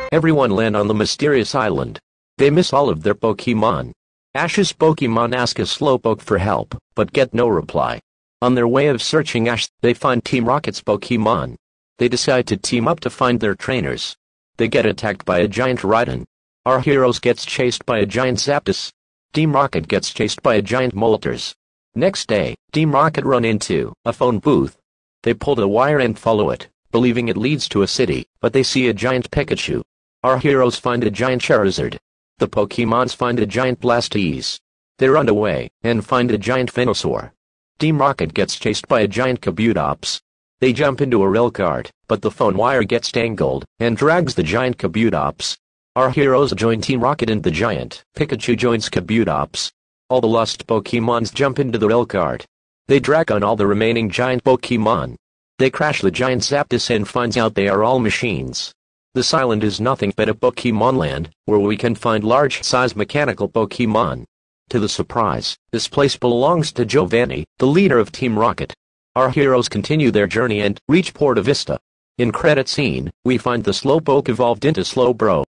Everyone land on the mysterious island. They miss all of their Pokemon. Ash's Pokemon ask a Slowpoke for help, but get no reply. On their way of searching Ash, they find Team Rocket's Pokemon. They decide to team up to find their trainers. They get attacked by a giant Rhydon. Our heroes gets chased by a giant Zapdos. Team Rocket gets chased by a giant Moltres. Next day, Team Rocket run into a phone booth. They pull the wire and follow it, believing it leads to a city, but they see a giant Pikachu. Our heroes find a giant Charizard. The Pokemons find a giant Blastoise. They run away, and find a giant Venusaur. Team Rocket gets chased by a giant Kabutops. They jump into a rail cart, but the phone wire gets tangled, and drags the giant Kabutops. Our heroes join Team Rocket and the giant Pikachu joins Kabutops. All the lost Pokemons jump into the rail cart. They drag on all the remaining giant Pokemon. They crash the giant Zapdos and finds out they are all machines. This island is nothing but a Pokemon land, where we can find large-size mechanical Pokemon. To the surprise, this place belongs to Giovanni, the leader of Team Rocket. Our heroes continue their journey and reach Porta Vista. In credit scene, we find the Slowpoke evolved into Slowbro.